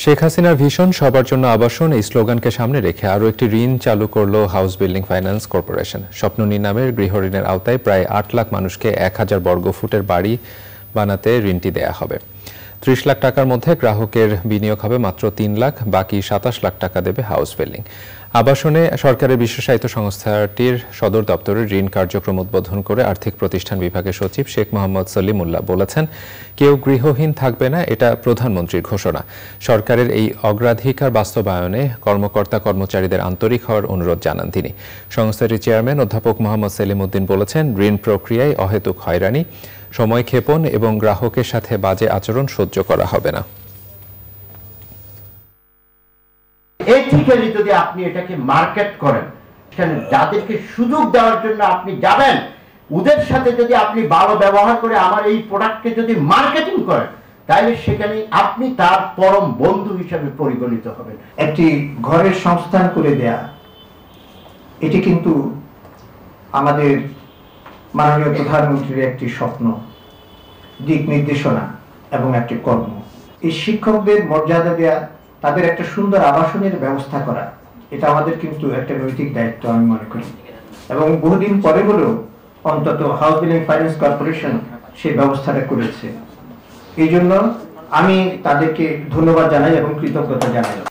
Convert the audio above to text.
শেখ হাসিনার ভীষণ সবার জন্য আবাসন এই স্লোগানকে সামনে রেখে আরও একটি ঋণ চালু করল হাউস বিল্ডিং ফাইন্যান্স কর্পোরেশন। স্বপ্ননী নামের গৃহ ঋণের আওতায় প্রায় ৮ লাখ মানুষকে ১,০০০ বর্গফুটের বাড়ি বানাতে ঋণটি দেয়া হবে। ৩০ লাখ টাকার মধ্যে গ্রাহকের বিনিয়োগ হবে মাত্র ৩ লাখ, বাকি ২৭ লাখ টাকা দেবে হাউস বিল্ডিং। আবাসনে সরকারের বিশেষায়িত সংস্থাটির সদর দপ্তরের ঋণ কার্যক্রম উদ্বোধন করে আর্থিক প্রতিষ্ঠান বিভাগের সচিব শেখ মোহাম্মদ সলিমুল্লাহ বলেছেন, কেউ গৃহহীন থাকবে না, এটা প্রধানমন্ত্রীর ঘোষণা। সরকারের এই অগ্রাধিকার বাস্তবায়নে কর্মকর্তা কর্মচারীদের আন্তরিক হওয়ার অনুরোধ জানান তিনি। সংস্থাটির চেয়ারম্যান অধ্যাপক মোহাম্মদ সেলিম উদ্দিন বলেছেন, ঋণ প্রক্রিয়ায় অহেতুক হয়রানি, সময় ক্ষেপণ এবং গ্রাহকের সাথে বাজে আচরণ সহ্য করা হবে না। এথিক্যালি যদি আপনি এটাকে মার্কেট করেন, সেখানে যাদেরকে সুযোগ দেওয়ার জন্য আপনি যাবেন, ওদের সাথে যদি আপনি ভালো ব্যবহার করে আমার এই প্রোডাক্টকে যদি মার্কেটিং করেন, তাহলে সেখানে আপনি তার পরম বন্ধু হিসেবে পরিগণিত হবেন। একটি ঘরের সংস্থান করে দেয়া, এটি কিন্তু আমাদের মাননীয় প্রধানমন্ত্রীর একটি স্বপ্ন, দিক নির্দেশনা এবং একটি কর্ম। এই শিক্ষকদের মর্যাদা দেয়া, তাদের একটা সুন্দর আবাসনের ব্যবস্থা করা, এটা আমাদের কিন্তু একটা নৈতিক দায়িত্ব আমি মনে করি। এবং বহুদিন পরে হলেও অন্তত হাউস বিল্ডিং ফাইন্যান্স কর্পোরেশন সেই ব্যবস্থাটা করেছে। এই জন্য আমি তাদেরকে ধন্যবাদ জানাই এবং কৃতজ্ঞতা জানাই।